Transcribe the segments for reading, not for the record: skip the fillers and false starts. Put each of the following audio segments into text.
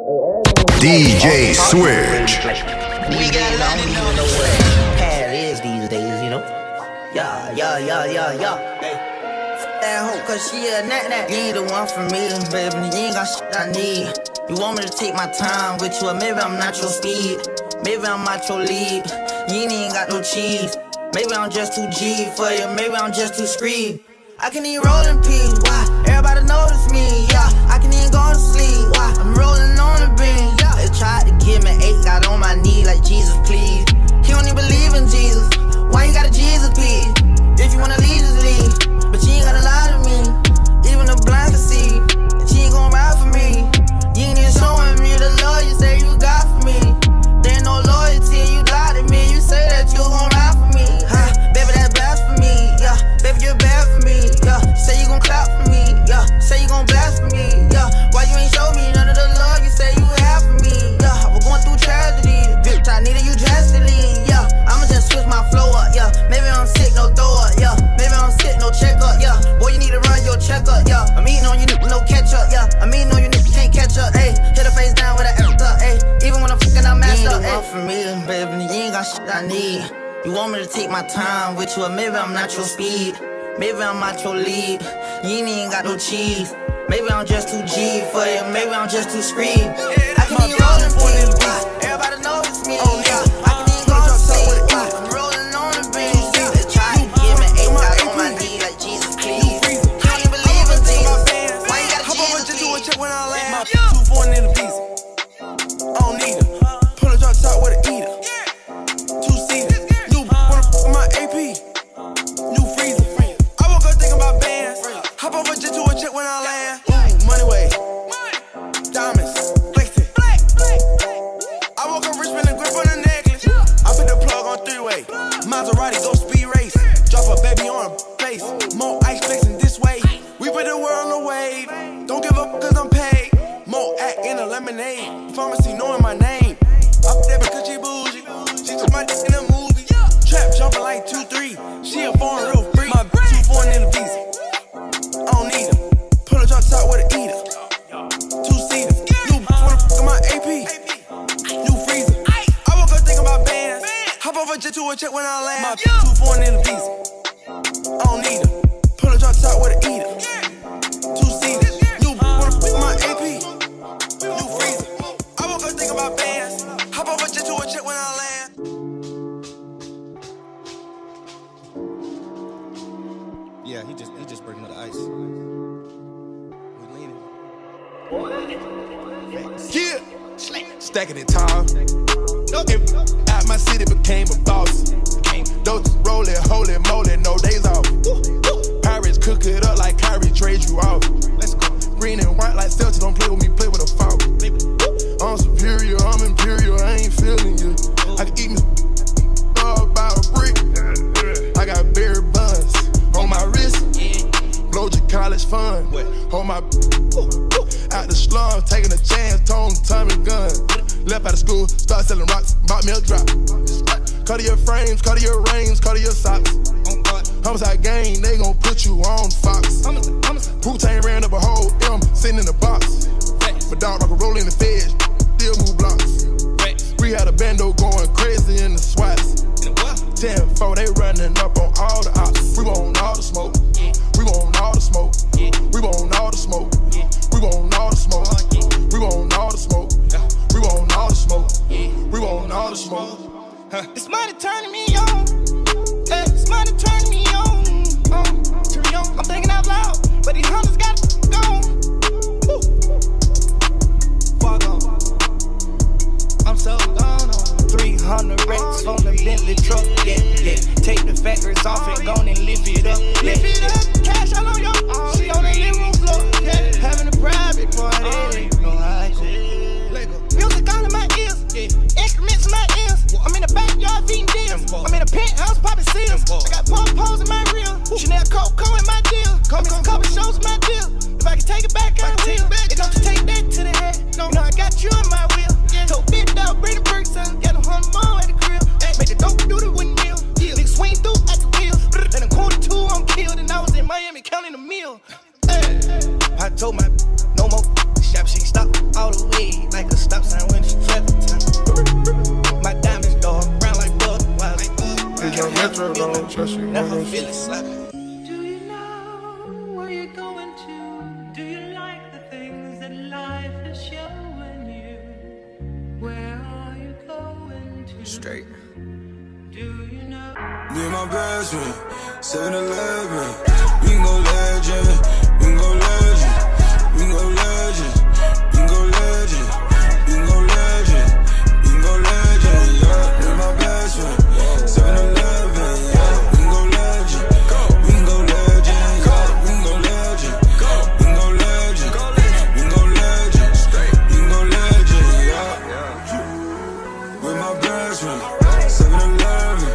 DJ Switch. We got it, I don't even know what pad is these days, you know? Yeah. That hoe, cause she a nat. You ain't the one for me, baby. You ain't got shit I need. You want me to take my time with you, or maybe I'm not your speed. Maybe I'm not your lead. You ain't got no cheese. Maybe I'm just too G for you. Maybe I'm just too screed. I can even roll in peace. Why? Everybody notice me. Yeah. I can even go to sleep. Why? I'm rolling on the beam. Yeah. They tried to give me 8, got on my knee like Jesus, please. He don't even believe in Jesus. Why you got a Jesus piece? If you wanna leave, just leave. But you ain't gotta lie to me. Even the blind can see that you ain't gon' ride for me. You ain't even showing me the love you say you got for me. There ain't no loyalty, you lied to me. You say that you gon' ride for me. Huh? Baby, that's blasphemy. Yeah, baby, you're bad for me. Yeah, say you gon' clap for me. Yeah, say you gon' blast for me. Yeah, why you ain't show me none of the love you say you have for me? Yeah, we're going through tragedy. Bitch, I needed you drastically. Yeah, I'ma just switch my flow up. Yeah, maybe I'm sick, no throw up. Yeah, maybe I'm sick, no checkup. Yeah, boy, you need to run your checkup. Yeah, I'm eating on you, no catch up. Yeah, I'm eating on you, can't catch up. Ayy, hit her face down with an act up. Ayy, even when I'm fucking, I'm messed up. You ain't the one for me, baby. You ain't got shit I need. You want me to take my time with you, or maybe I'm not your speed. Maybe I'm not your lead. You ain't even got no cheese. Maybe I'm just too G for you. Maybe I'm just too screed. I can even roll in peace. Everybody notice me. Yeah, I can even go to sleep. I'm rolling on the beam. They try to give me 8, got on my knee like Jesus, please. You don't even believe in Jesus. Why you got a Jesus piece? Check when I land. 2 foreign in the visa. I don't need her. Pull a drop top with an eater. 2-seater. New wanna fuck my AP. New freezer. I woke up thinking about bands. Hop over jet to a check when I land. Money way. Diamonds. Flexing. I woke up rich, spin a grip on the necklace. I put the plug on 3-way. Maserati go speed race. Drop a baby on her face. More ice flexing this way. We put the world on the wave. Don't give up cause I'm paid. More act in a lemonade. Pharmacy knowing my name. I put that because she bougie. She took my dick in a movie. Trap jumping like 2-3. She a foreign real free. My 2 foreign in the visa. I don't need her. Pull a drop top with an eater. 2-seater. New wanna fuck my AP. New freezer. I woke up thinking about bands. Hop over jet to a check when I land. My 2 foreign in the visa. I don't need her. Pull a drop top with an eater. 2-seater. New wanna fuck my AP. New freezer. I woke up thinking about bands. Hop over jet to a check when I land. Yeah, he just breaking up the ice. We leaning. Yeah, stacking it tall. Out my city became a boss. Those rolling, holy moly, no days off. Pirates cook it up like Kyrie trade you off. Let's go. Green and white like Celtics, don't play with me, play with a foul. I'm superior, I'm imperial, I ain't feeling you. I can eat me about a brick. I got berry buns on my wrist. Blow your college fund. Hold my out the slum, taking a chance, tone Tommy gun. Left out of school, start selling rocks, bought me a drop. Cut your frames, cut your rings, cut your socks. Homicide gang, they gon' put you on Fox. Wu-Tang ran up a whole M, sitting in the box. My dog rock a roll in the feds, still move blocks. We had a bando going crazy in the SWATs. 10-4, they running up on all the ops. We want all the smoke. We want all the smoke. We want all the smoke. We want all the smoke. We want all the smoke. We want all the smoke. We want all the smoke. It's money turning me on. It's money turning me on. Turn me on. I'm thinking out loud, but these hunters got gone. Fuck on. I'm so gone on. 300 racks on the Bentley truck, yeah. Take the factors off and gone and trust you. Never feel it slapping. Do you know where you're going to? Do you like the things that life is showing you? Where are you going to? Straight. Do you know? Me and my best friend, 7-Eleven. We can go legend, we can go legend, we can go legend, we can go legend, we can go legend, we can go legend, yeah. Me and my best friend, 7-Eleven, yeah. We can go legend, we can go legend, we can go legend, we can go legend, we can go legend, we can go legend, yeah. With my best friend, 7-Eleven.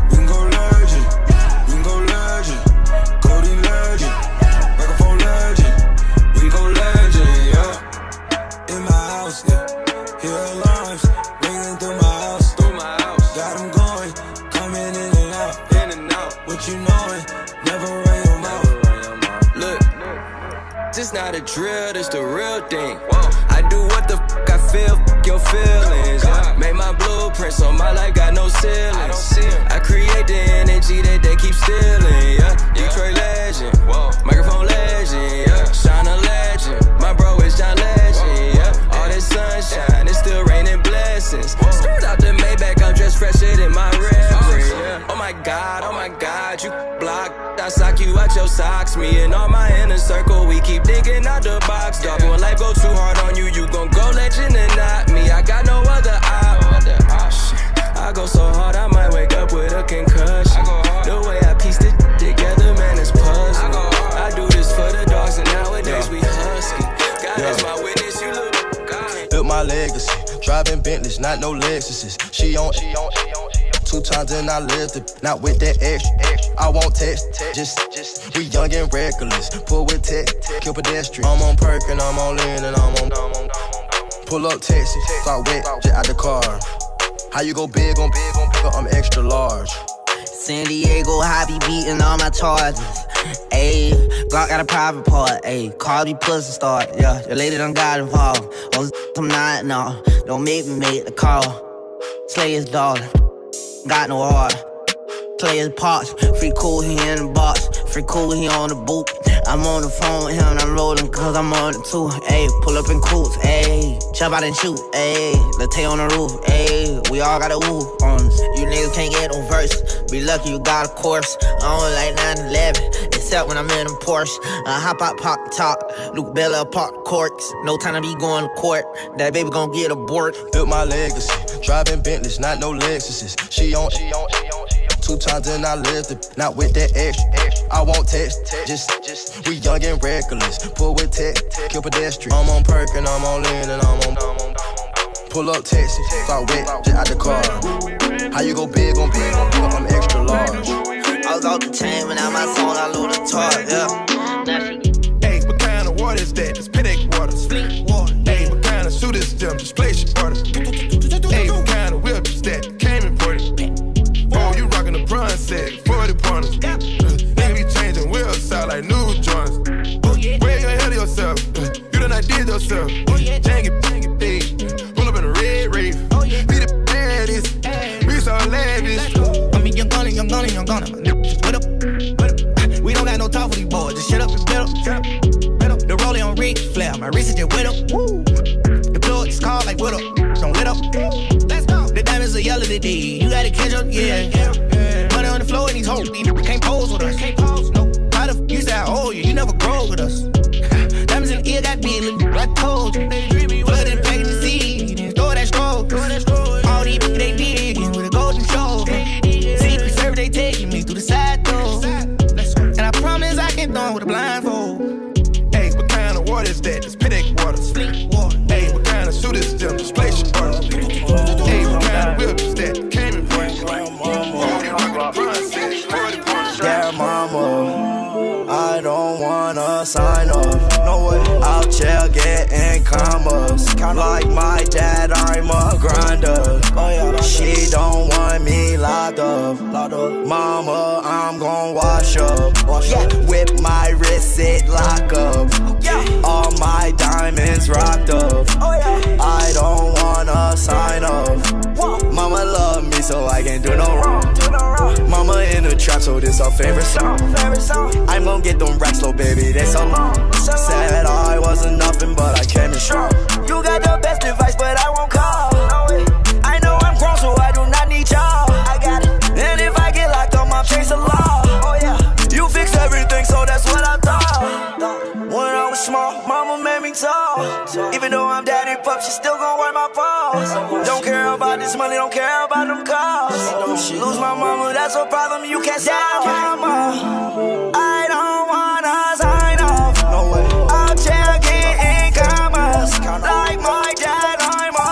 It's not a drill, it's the real thing. I do what the fuck I feel, your feelings. Made my blueprints on my life, got no ceilings. I create the energy that they keep stealing, yeah. Detroit legend, microphone legend, yeah. Shine a legend, my bro is John Legend, yeah. All this sunshine, it's still raining blessings. Straight out the Maybach, I'm dressed fresher than my reverend, yeah. Oh my God, you block. I sock you out your socks. Me and all my inner circle, we keep thinking out the box. Dog, when life go too hard on you, you gon' go legend and not me. I got no other option. I go so hard, I might wake up with a concussion. The way I pieced it together, man, it's puzzling. I do this for the dogs, and nowadays we husky. God is my witness, you look God. Built my legacy, driving Bentleys, not no Lexuses. She on 2 times and I lived it, not with that extra. I won't text, just we young and reckless. Pull with tech, kill pedestrian. I'm on perk and I'm on lean and I'm on. Pull up Texas, start wet, just out the car. How you go big on pick up, I'm extra large. San Diego, hobby beating all my charges. Ayy, Glock got a private part. Ayy, call me pussy start. Yeah, your lady done got involved. Oh, I'm not, no. Don't make me make the call. Slay his darling. Got no heart. Play his parts. Free cool, he in the box. Free cool, he on the boot. I'm on the phone with him, I'm rolling cause I'm on it too. Ayy, pull up in coops, ayy. Jump out and shoot, ayy. Latte on the roof, ayy. We all got a woo on us. You niggas can't get no verse. Be lucky you got a course. I don't like 9/11, except when I'm in a Porsche. I hop out, pop the top. Luke Bella, pop the corks. No time to be going to court. That baby gon' get aborted. Built my legacy, driving Bentleys, not no Lexuses. She on 2 times and I lived it, not with that extra. I won't text, just we young and reckless. Pull with tech, kill pedestrian. I'm on perk and I'm on lean and I'm on. Pull up Texas, start wet, just out the car. How you go big on pick up, I'm extra large. I was off the chain when out my song, I load the tar, yeah. Now she Hey, what kind of water is that? It's Pedic water. Fleet water. Hey, what kind of suit is them? Just place your order. Hey, what kind of whip is that? Came imported. Oh, you rockin' the bronze set, 40 pointers. Nigga be changing wheels out like new joints. Where you ahead of yourself? You done not did yourself. Dang it, big. Pull up in a red Wraith. Be the baddest. We so lavish. I mean, young gunner. What up? We don't got no talk for these boys. Just shut up and bet up. The rolling on Ric Flair. My wrist is just wet up. The plug is called like what up. Don't let up. Let's go. The diamonds are yellow today. You gotta catch up, yeah. Money on the floor and these hoes. These can't pose with us. No. How the f you say I owe you? You never grow with us. Diamonds in the ear got big. I told you. Flood in the package of seed. Throw that stroke. All these they digging with a golden shoulder. Secret service they taking me through the side door. And I promise I can throw with a blindfold. Hey, what kind of water is that? It's Pedic water. Hey, what kind of suit is them? Just place your order. Hey, what kind of whip is that? Came imported. Oh, you rockin' the bronze set, 40 pointers. Yeah, mama, I don't wanna sign up. No way. Out here getting commas. Like my dad, I'm a grinder. She don't want me locked up. Mama, I'm gon' wash up. Whip my wrist, it lock up. All my diamonds rocked up. I don't wanna sign up. Mama love me so I can't do no wrong. Mama in the trap your favorite song. I'm gon' get them racks, little baby, they so long. Said I wasn't nothing, but I came in strong. You got the best advice, but I won't call. I know I'm grown, so I do not need y'all. I got it. And if I get locked up, I'll chase the law. Oh yeah, you fix everything, so that's what I thought. When I was small, mama made me tall. Even though I'm daddy pup, she still gon' wipe my paws. Don't care about this money, don't care about them cars. Lose my mama, that's a problem you can't solve. Mama, I don't wanna sign off. No way. I'll check it in commas. Like my dad, I'm a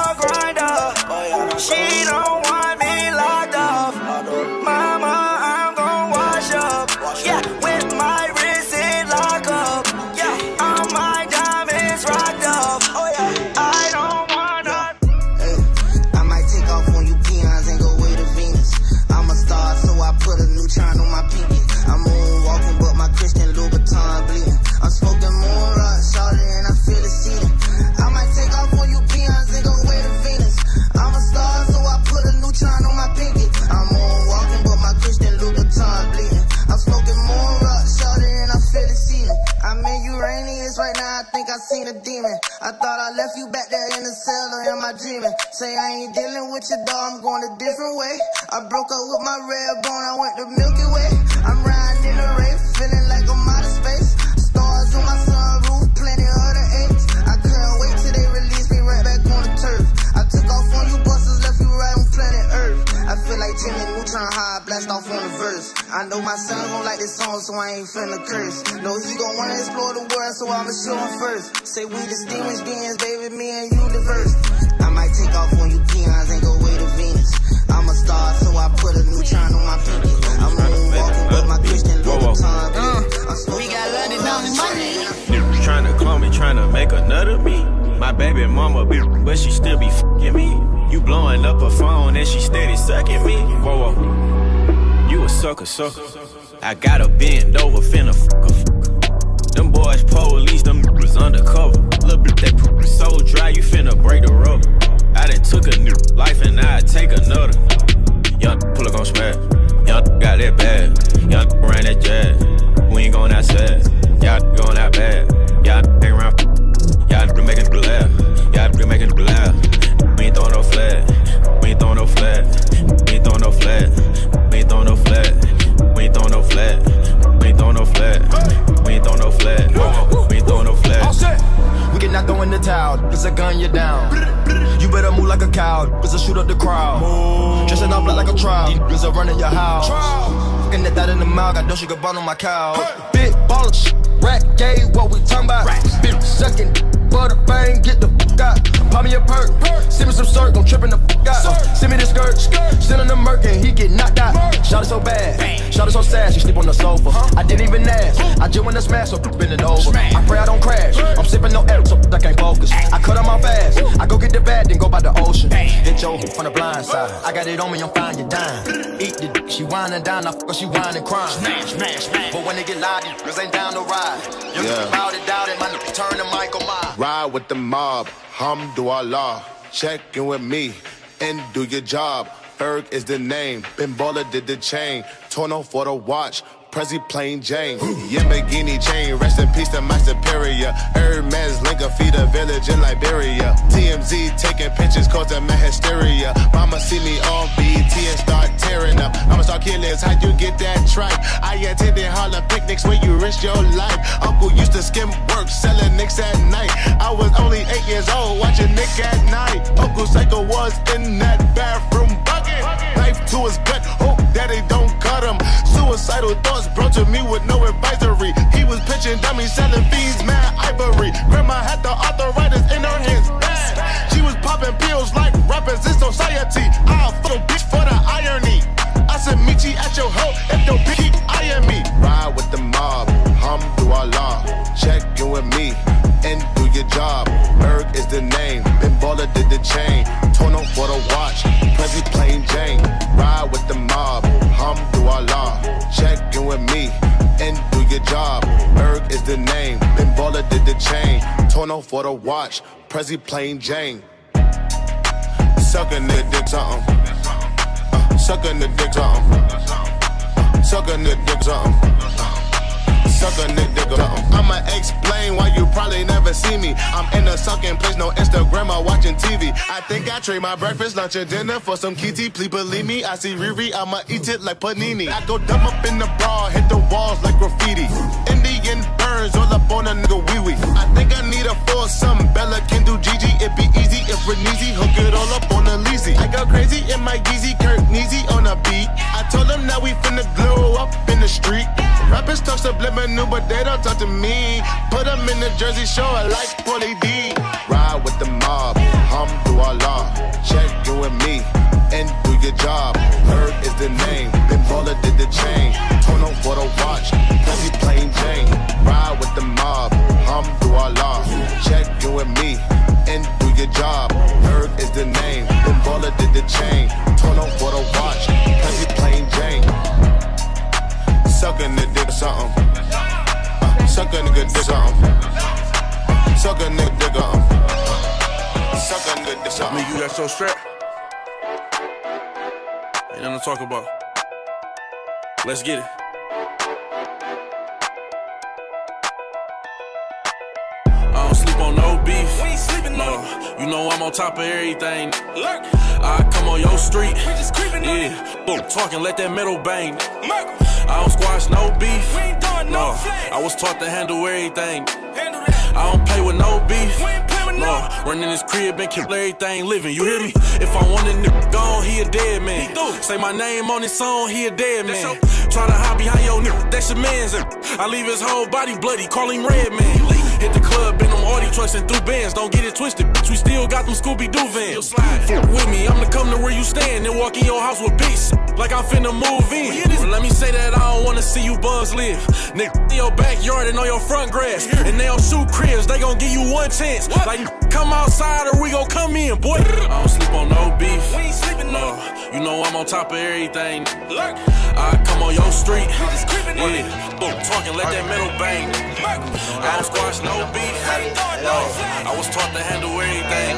grinder. She don't want me locked up. Mama, I'm gon' wash up. Yeah, with my wrist in lock up. Yeah, all my diamonds rocked up. Oh yeah, I don't wanna. Hey, I might take off on you peons and go way to Venus. I'm a star, so I put a new charm on my pinky. I'm moonwalking, but my Christian Louboutin bleeding. I'm smoking moon rock, shawty, and I feel it seeding. I might take off on you peons and go way to Venus. I'm a star, so I put a new charm on my pinky. I'm moonwalking, but my Christian Louboutin bleeding. I'm smoking moon rock, shawty, and I feel it seeding. I'm in Uranus right now, I think I seen a demon. I thought I left you back there in the cell, or am I dreaming? Say I ain't dealing with your dog, I'm going a different way. I broke up with my red bone, I went to Milky Way. I'm riding in the race, feeling like I'm out of space. Stars on my sunroof, plenty of the eights. I couldn't wait till they release me right back on the turf. I took off on you busters, left you right on planet Earth. I feel like Jimmy Neutron, how I blast off on the verse. I know my son gon' like this song, so I ain't finna curse. Know he gon' wanna explore the world, so I'ma show him first. Say we distinguished beings, baby, me and you diverse. I might take off on you peons and go way to Venus. I'm a star, so I put a new charm on my pinky. I'm moonwalking with my Christian Louboutin. We got London on the train. Tryna clone me, tryna make another me. My baby mama, but she still be fucking me. You blowing up her phone and she steady sucking me. Whoa, whoa, you a sucker, sucker. I gotta bend over, finna fuck her. Them boys police, them was undercover. Little bit that poop is so dry, you finna break the rubber. I done took a new life and now I take another. Young pull up gon' smash. Young got that bad. Young ran that jazz. We ain't going outside. Y'all going out bad. Y'all ain't around. Y'all making the laugh. Y'all making the laugh. We ain't throwing no flag. We ain't throwing no flag. We ain't throwing no flag. We ain't throwing no flag. We ain't throwing no flag. We ain't throwing no flag. We ain't throwing no flag. We ain't throwing no flag. All set. We can not throw in the towel. Cause I gun you down. You better move like a cow. Cause I shoot up the crowd. Dressing up like a trial. These niggas are running your house. Fucking that in the mouth. Got no sugar bun on my cow. Big ball of shit. Rat gay, what we talking about? Bitch sucking, butter bang, get the fuck out. Pop me a perk, send me some syrup, gon' trippin' the fuck out. Send me the skirt, send him the murk and he get knocked out. Shot it so bad, shot it so sad, she sleep on the sofa. I didn't even ask, I just wanna smash, so bend it over. I pray I don't crash, I'm sipping no air, so I can't focus. I cut on my fast, I go get the bag, then go by the ocean. Hit your hoop from the blind side, I got it on me, I'm fine, you dime. Eat the dick, she whining down, I fuck her, she whining crying. But when they get loud, these niggas ain't down to ride. You can bout it, doubt it, my nigga, turn the mic on my. Ride with the mob, Hamdulillah. Check in with me and do your job. Berg is the name, Ben Baller did the chain. Torno for the watch, Prezi plain Jane. Yamborghini chain, rest in peace to my superior. Hermes Linker feed a village in Liberia. TMZ taking pictures causing my hysteria. Mama see me on BT and start tearing up. I'ma start killers, how you get that tripe? I attended Harlem picnics where you risk your life. Uncle used to skim work, selling nicks at night. I was only 8 years old, watching Nick at night. Uncle Psycho was in that bathroom bucket. Knife to his gut, hope that they don't cut him. Suicidal thoughts brought to me with no advisory. He was pitching dummies, selling fiends, mad ivory. Grandma had the arthritis in her hands, bad. She was popping pills like rappers in society. I'll fuck a bitch for the irony. I said meet you at your hoe if your bitch keep eyeing me. Ride with the mob, Hamdulillah. Check in with me and do your job. Berg is the name, Ben Baller did the chain. Torno for the watch, Prezi plain Jane. Ride with the mob, Hamdulillah. Check in with me and do your job. Berg is the name, Ben Baller did the chain. Torno for the watch, Prezi plain Jane. Suckin' the dick something. Suckin' the dick something. Suck a nigga dick something. Suck a nigga dick something. I'ma explain why you probably never see me. I'm in a sucking place, no Instagram or watching TV. I think I trade my breakfast, lunch, and dinner for some kitty. Please believe me, I see Riri, I'ma eat it like panini. I go dumb up in the bra, hit the walls like graffiti. Indian burns all up on a nigga wee-wee. I think I need a foursome, Bella can do Gigi. It be easy if we're easy, hook it all up on a leasy. I go crazy in my Yeezy, Kurt Neezy on a beat. I told them now we finna glow up in the street. Rappers talk subliminal, but they don't talk to me. Put them in the Jersey Shore like Pauly D. Ride with the mob, Alhamdulillah. Check you and me, and do your job. Herb is the name, Ben Baller did the chain. Turn on for the watch, cause he plain Jane. Ride with the mob, Alhamdulillah. Check you and me, and do your job. Herb is the name, Ben Baller did the chain. Turn on for the watch, cause he plain Jane. Suckin' the dick something. Suck a nigga dick something. Suck a nigga dick something. Suck a nigga dick something. Me, you got so strapped. Ain't nothing to talk about. Let's get it. I don't sleep on no beef. We ain't sleeping no. You know I'm on top of everything. Lurk. I come on your street. We just creeping. Yeah. Boom, talking, let that metal bang. Merk. I don't squash no beef. We ain't doing no flags. I was taught to handle everything. I don't play with no beef. We ain't play with no. Running this crib and kill everything living. You hear me? If I want a nigga gone, he a dead man. Say my name on this song, he a dead man. Try to hide behind your nigga, that's your man's. I leave his whole body bloody, call him Red Man. Hit the club in them Audi trucks and through bands. Don't get it twisted, bitch, we still got them Scooby-Doo vans. Fuck with me, I'm to come to where you stand and walk in your house with beats like I'm finna move in. Well, let me say that I don't wanna see you bugs live. Nigga in your backyard and on your front grass. And they don't shoot cribs, they gon' give you one chance. Like, come outside or we gon' come in, boy. I don't sleep on no beef. We ain't sleeping no. You know I'm on top of everything. Lurk. I come on your street. Yeah. Boom, talking, let that metal bang. I don't squash no beef. No. I was taught to handle everything.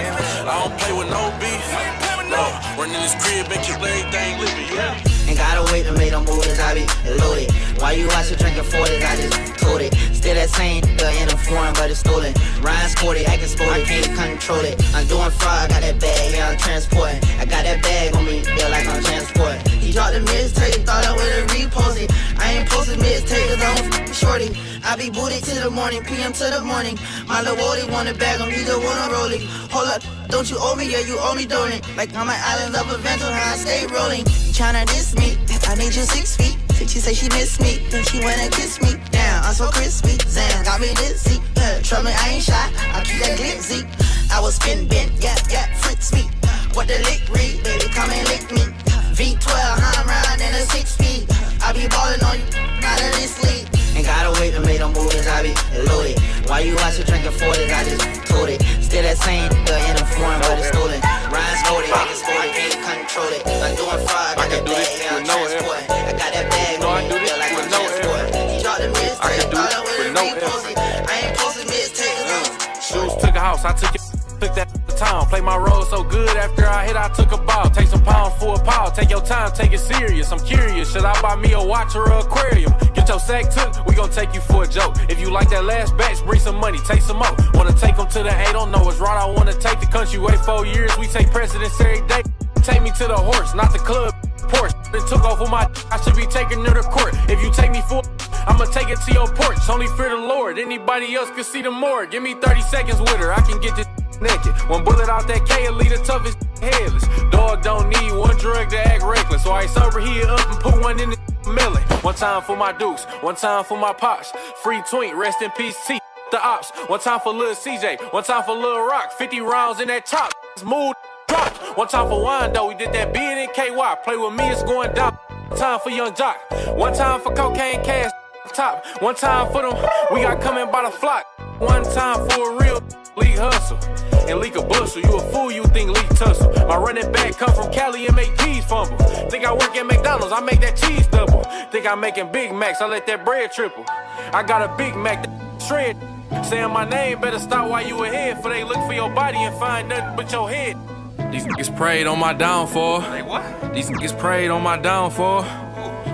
I don't play with no beef. No. Running this crib and keep everything living. You hear me? Ain't gotta wait to make them moves, I be loaded. Why you out here drinking 40s, I just told it. Still that same in a foreign, but it's stolen. Ryan sporty, acting sporty, can't control it. I'm doing fraud, I got that bag, yeah, I'm transporting. I got that bag on me, feel like I'm transporting. He dropped the mixtape, thought I would've reposted. I ain't posted mixtape, cause I'm f***ing shorty. I be booted to the morning, PM to the morning. My little Wody wanna bag him, he just wanna roll it. Hold up, don't you owe me, yeah, you owe me, don't it? Like I'm an island of adventure, how I stay rolling. Tryna diss me, I need you 6 feet. She say she miss me, then she wanna kiss me. Damn, I'm so crispy, Zan got me dizzy. Trouble me, I ain't shy, I keep that glitzy. I was spin bent, yeah, fritz me. What the lick read, baby, come and lick me. V12, I'm riding in a 6-speed. I be ballin' on you, out of this league. Ain't gotta wait to make them moves, I be loaded. Why you out here drinking 40s, I just told it. Still that same in a foreign, but it's stolen. Ryan sporty, acting sporty, can't control it. I'm doing fraud, got that bag, yeah, I'm transporting. I got that bag on me, feel like I'm transporting. He dropped the mixtape, thought I would've reposted. I ain't posted mixtapes. Shoes took a house, I took it. Took that to town, play my role so good. After I hit, I took a ball. Take some pounds for a pile. Take your time, take it serious. I'm curious, should I buy me a watch or an aquarium? Get your sack took, we gon' take you for a joke. If you like that last batch, bring some money, take some more. Wanna take them to the A, don't know what's right. I wanna take the country, wait 4 years. We take precedence every day. Take me to the horse, not the club. Porsche, then took off with my I should be taking her to court. If you take me for I'ma take it to your porch. Only fear the Lord, anybody else can see the more. Give me 30 seconds with her, I can get this naked. One bullet out that K, it'll leave the toughest headless. Dog don't need one drug to act reckless. So I sober here up and put one in the melon. One time for my dukes, one time for my pops. Free twink, rest in peace T, the ops. One time for Lil CJ, one time for Lil Rock. 50 rounds in that top, smooth drop. One time for wine though, we did that being in KY. Play with me, it's going down. One time for Young Jock, one time for cocaine cash top. One time for them, we got coming by the flock. One time for a real league hustle and leak a bustle. You a fool, you think league tussle. My running back come from Cali and make keys fumble. Think I work at McDonald's, I make that cheese double. Think I'm making Big Macs, I let that bread triple. I got a Big Mac that shred. Saying my name, better stop while you ahead. For they look for your body and find nothing but your head. These niggas prayed on my downfall. Like what? These niggas prayed on my downfall.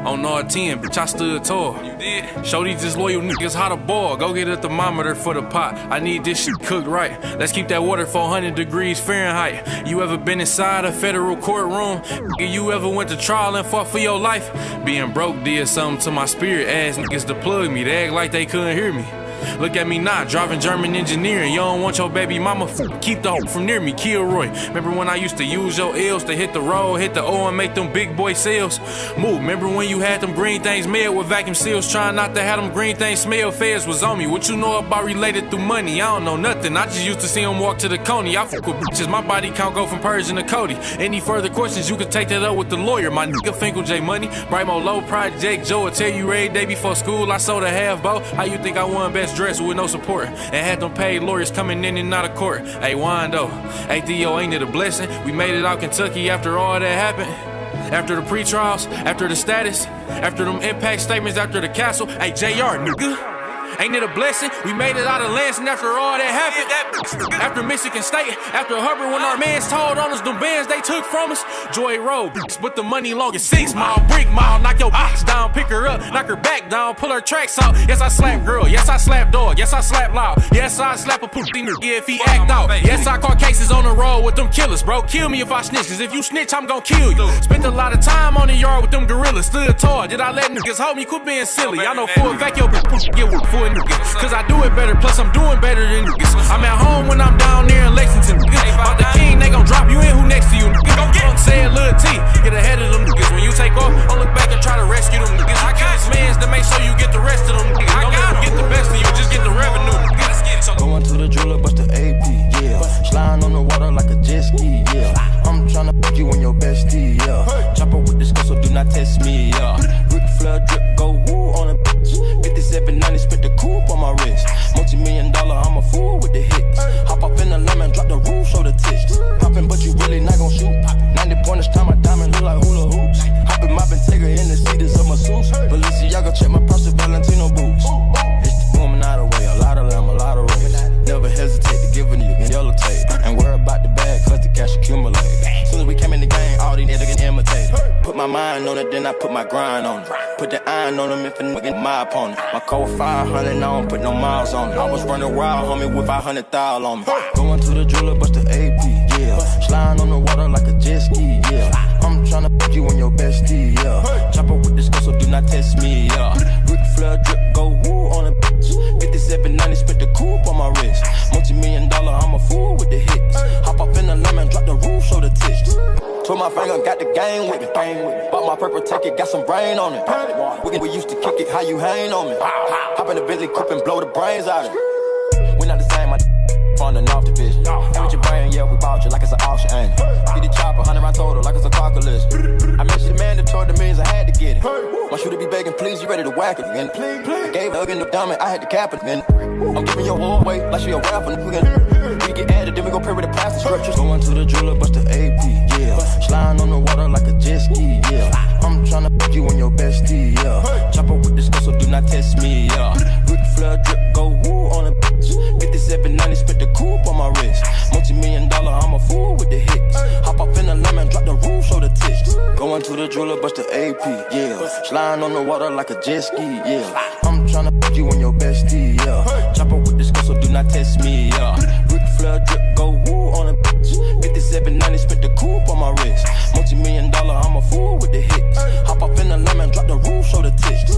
On R10, bitch, I stood tall. You did? Show these disloyal niggas how to ball. Go get a thermometer for the pot. I need this shit cooked right. Let's keep that water 400 degrees Fahrenheit. You ever been inside a federal courtroom? You ever went to trial and fought for your life? Being broke did something to my spirit. Ass niggas to plug me. They act like they couldn't hear me. Look at me now, driving German engineering. You don't want your baby mama, keep the hope from near me, Kilroy. Remember when I used to use your L's to hit the road, hit the O and make them big boy sales? Move, remember when you had them green things made with vacuum seals, trying not to have them green things smell? Feds was on me. What you know about related through money? I don't know nothing. I just used to see them walk to the Coney. I fuck with bitches, my body count go from Persian to Cody. Any further questions, you can take that up with the lawyer. My nigga Finkel J Money, Brightmo Low Project Joe will tell you every day before school I sold a half bow. How you think I won best dressed with no support and had them paid lawyers coming in and out of court? Hey Wando, hey Theo, ain't it a blessing? We made it out Kentucky after all that happened. After the pre-trials, after the status, after them impact statements, after the castle. Hey JR, nigga, ain't it a blessing? We made it out of Lansing after all that happened. After Michigan State, after Hubbard, when our mans told on us, them bands they took from us. Joy Road, but the money long as 6 mile, brick mile. Knock your box down, pick her up, knock her back down, pull her tracks out. Yes, I slap girl, yes, I slap dog, yes, I slap loud. Yes, I slap a pussy nigga if he act out. Yes, I caught cases on the road with them killers, bro. Kill me if I snitch, cause if you snitch, I'm gon' kill you. Spent a lot of time on the yard with them gorillas, stood tall. Did I let niggas hold me? Quit being silly. I know for a fact your bitch get with for a nigga. Cause I do it better, plus I'm doing better than niggas. I'm at home when I'm down there in Lexington, niggas. About the king, they gon' drop you in, who next to you, niggas. Go get say it, Lil T, get ahead of them niggas. When you take off, don't look back and try to rescue them niggas. I kill this mans to make sure you get the rest of them niggas. Don't let them get the best of you, just get the revenue, niggas. Going to the jeweler, bust the AP, yeah. Sliding on the water like a jet ski, yeah. I'm tryna put you in your bestie, yeah. Chopper with this gun, so do not test me, yeah. Ric Flair drip, go woo on a bitch. 5790, spent the coupe on my wrist. Multi-million-dollar, I'm a fool with the hits. Hop up in the lemon, drop the roof, show the tits. Poppin', but you really not gon' shoot. 90 pointers, time my diamond look like hula hoops. Hoppin', moppin', take her in the seats of my suits. Balenciaga, check my purse, Valentino boots. It's the woman out of the way, a lot of them, a lot of race. Never hesitate to give a nigga yellow tape. Ain't worry about the bag, cause the cash accumulate. Soon as we came in the game, all these niggas can imitate. Put my mind on it, then I put my grind on it. Put the iron on them if a nigga my opponent. My code 500, I don't put no miles on it. I was running wild, homie, with 500,000 on me. Going to the jeweler, bust the AP, yeah. Sliding on the water like a jet ski, yeah. I'm tryna put you in your bestie, yeah. Chopper with this gun, so do not test me, yeah. Ric Flair drip, go woo on a bitch. 5790, spent the coupe on my wrist. Multi-million-dollar, I'm a fool with the hits. Hop up in the lemon, drop the roof, show the tits. Put my finger, got the game with me. Bought my purple ticket, got some brain on it. We used to kick it, how you hang on me. Hop in the Bentley coupe and blow the brains out of it. We not the same, my on and off the vision. And with your brain, yeah, we bought you like it's an auction, ain't it? Get the chopper, 100 round total, like it's a carcass. I mentioned the man that told the millions I had to get it. My shooter be begging, please, you ready to whack it again? I gave Hug in the dummy, I had to cap it again. I'm giving your whole weight like she a rapper, nigga. We get added, then we go pray with the plastic scriptures. Going to the jeweler, bust the AP, yeah. Sliding on the water like a jet ski, yeah. I'm tryna put you in your bestie, yeah. Chopper with this gun, so do not test me, yeah. Ric Flair drip, go woo on a bitch. 5790, spent the coupe on my wrist. Multi-million-dollar, I'm a fool with the hits. Hop up in the lemon, drop the roof, show the tits. Going to the jeweler, bust the AP, yeah. Sliding on the water like a jet ski, yeah. I'm tryna put you in your bestie, yeah. Chopper with this gun, so do not test me, yeah. Ric Flair drip, go woo on a bitch. 5790, spent the coupe on my wrist. Multi-million-dollar, I'm a fool with the hits. Hop up in the lemon, drop the roof, show the tits.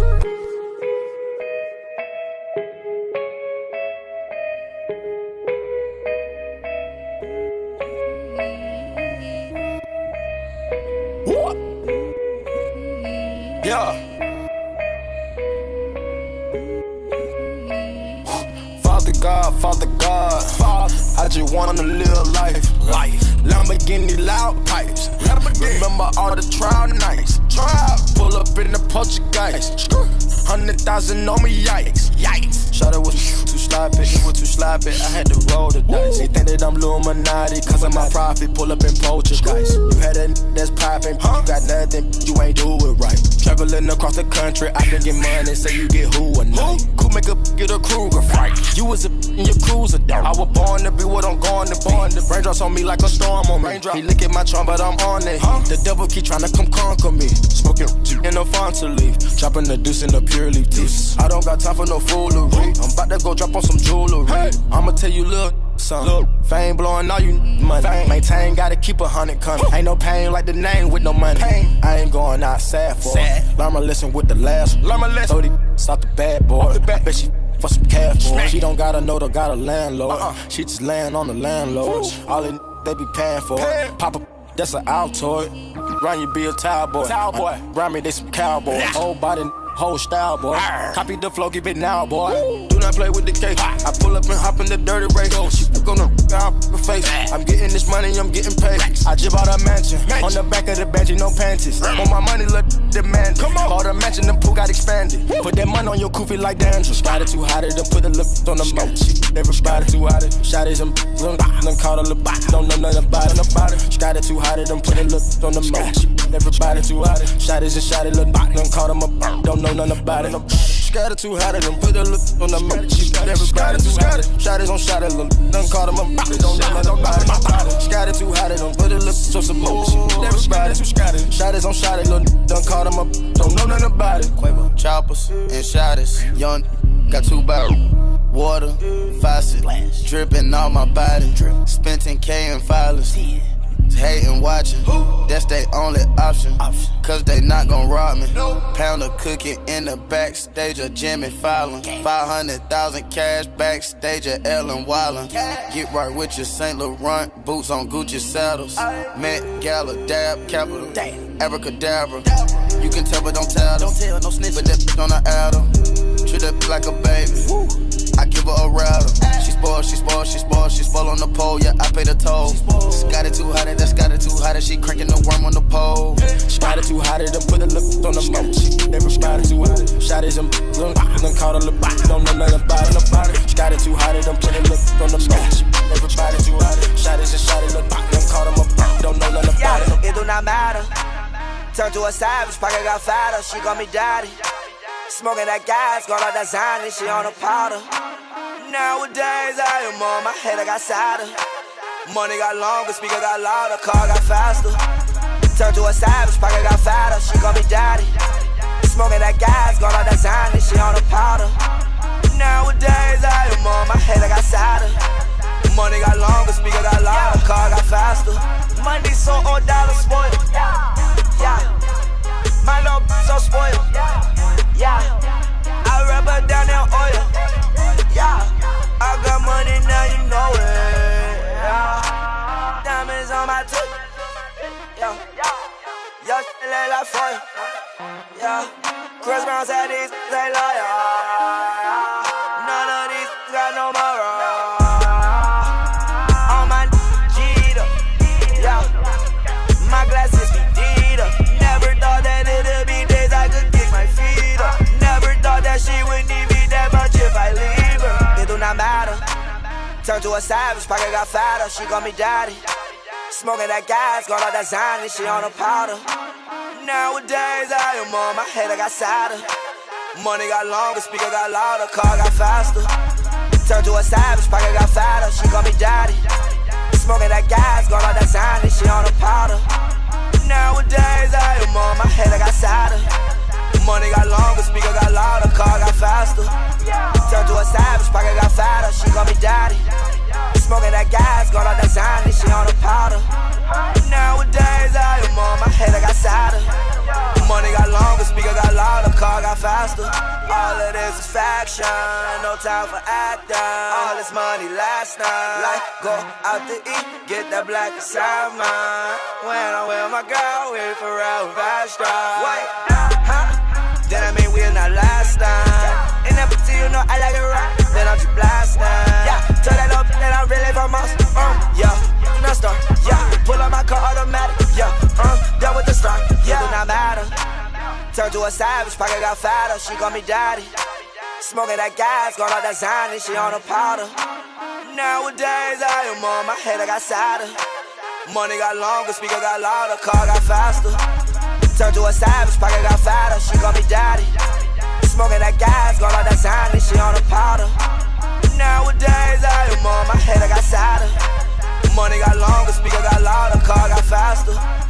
Yeah. Father God, I just wanna live life. Lamborghini loud pipes. Remember all the trial nights. Pull up in the Poltergeist. 100,000 on me, yikes. Shot it was too sloppy, it was too sloppy. I had to roll the dice. They think that I'm Illuminati, cause of my profit. Pull up in Poltergeist. You had a that's poppin', you got nothing, you ain't do it right. Traveling across the country, I can get money, say you get who a night. Cool make up, get a Kruger fight. You was a in your cruiser, I was born to be what I'm going to born. The raindrops on me like a storm on me. He look at my charm, but I'm on it. The devil keep trying to come conquer me. Smoking in a Fanta leaf, dropping the deuce in the pure leaf teeth. I don't got time for no foolery. I'm about to go drop on some jewelry. I'ma tell you, little something. Fame blowing all you money. Maintain, gotta keep 100 coming. Ain't no pain like the name with no money. I ain't going out sad for it. Learn my lesson with the last one. So they stop the bad boy. Bet she for some cash for it. She don't gotta know, got a landlord. She just laying on the landlord. All they be paying for it. Pop a, that's an Altoid. Run you be a towel boy. Run me, they some cowboy. Whole body, whole style, boy. Copy the flow, give it now, boy. Do not play with the cake. I pull up and hop in the dirty race. She gonna out the face. I'm getting this money, I'm getting paid. I jib out a mansion. On the back of the bench, no panties. Want my money, look demand. Bought a mansion, the pool got expanded. Put that money on your koofy like dandruff. Got it too hot, then put a lip on the mouth. Everybody too hot, shot it, them caught a lip. Don't know nothing about it. Got it too hot, then put a lip on the mouth. Everybody too hot, shot it and shot it, look, done caught him up. Don't know nothing about it. Got it too hot, then put a lip on the mouth. Everybody too hot, shot it on shot it, look, done caught him up. Don't know nothing about it. Got it too hot, then put a lip on some more. Everybody shot it on shot it, look, done caught him up. Don't know nothing about it. Quavo, choppers and shotters, young got 2 barrels. Water, faucet, dripping on my body. Spent 10K in filers. Hating, watching, that's their only option. Cause they not gon' rob me. Pound of cookie in the backstage of Jimmy Fallon. 500,000 cash backstage of Ellen Wildin. Get right with your St. Laurent boots on Gucci saddles. Met Gala, dab, capital, abracadabra. You can tell but don't tell them. No snitch, but that on the album. Treat her like a baby. I give her a rattle. She spoiled on the pole, yeah, I pay the toll. Got it too hot, that's got it too hot, she cranking the worm on the pole. Got it too hot, then put a lip on the mouth. Everybody too hot, shot it, them caught a lip, don't know nothing about it. Got it too hot, then put a lip on the mouth. Everybody too hot, shot it and shot it, them caught him up, don't know nothing about it. It do not matter. Turn to a savage, pocket got fatter, she got me daddy. Smoking that gas, got all that Zany, she on a powder. Nowadays I am on my head, I got sadder. Money got longer, speaker got louder, car got faster. Turn to a savage, pocket got fatter, she got me daddy. Smoking that gas, got all that Zany, she on a powder. Nowadays I am on my head, I got sadder. Money got longer, speaker got louder, car got faster. Money so old, dollar spoiled. Yeah, my little so spoiled. Yeah, I rub her down in oil. Yeah, I got money now, you know it. Yeah, diamonds on my tip. Yeah, yeah, shit lay like fire. Yeah, Chris Brown said these they liar. None of these got no moral. On my Jeter. Yeah, my glasses be Dita. Never thought that it'd be days I could kick my feet up. Never thought that she would need me that much if I leave her. It do not matter. Turn to a savage, pocket got fatter, she got me daddy. Smoking that gas, got all that Zany, she on a powder. Nowadays I am on my head, I got sadder. Money got longer, speaker got louder, car got faster. Turn to a savage, pocket got fatter, she got me daddy. Smoking that gas, got all that Zany, she on a powder. Nowadays I am on my head, I got sadder. Money got longer, speaker got louder, car got faster. Turn to a savage, pocket got fatter, she got me daddy. Smoking that gas, got all that Zany, she on a powder. Nowadays I am on my head, I got sadder. Money got longer, speaker got louder, car got faster. All of this is faction, no time for acting. All this money last night, like go out to eat, get that black inside mine. When I'm with my girl, we forever fast drive. Wait, huh? Then I mean we're not last time. And up until you know I like it right, then I'm just blasting. Yeah, tell that up that I'm really from us. Yeah, do not start. Yeah, pull up my car automatic. Yeah, done with the start. Yeah, do not matter. Turn to a savage, pocket got fatter, she got me daddy. Smoking that gas, got all that Zany, she on a powder. Nowadays I am on my head, I got sadder. Money got longer, speaker got louder, car got faster. Turn to a savage, pocket got fatter, she got me daddy. Smoking that gas, got all that Zany, she on a powder. Nowadays I am on my head, I got sadder. roster.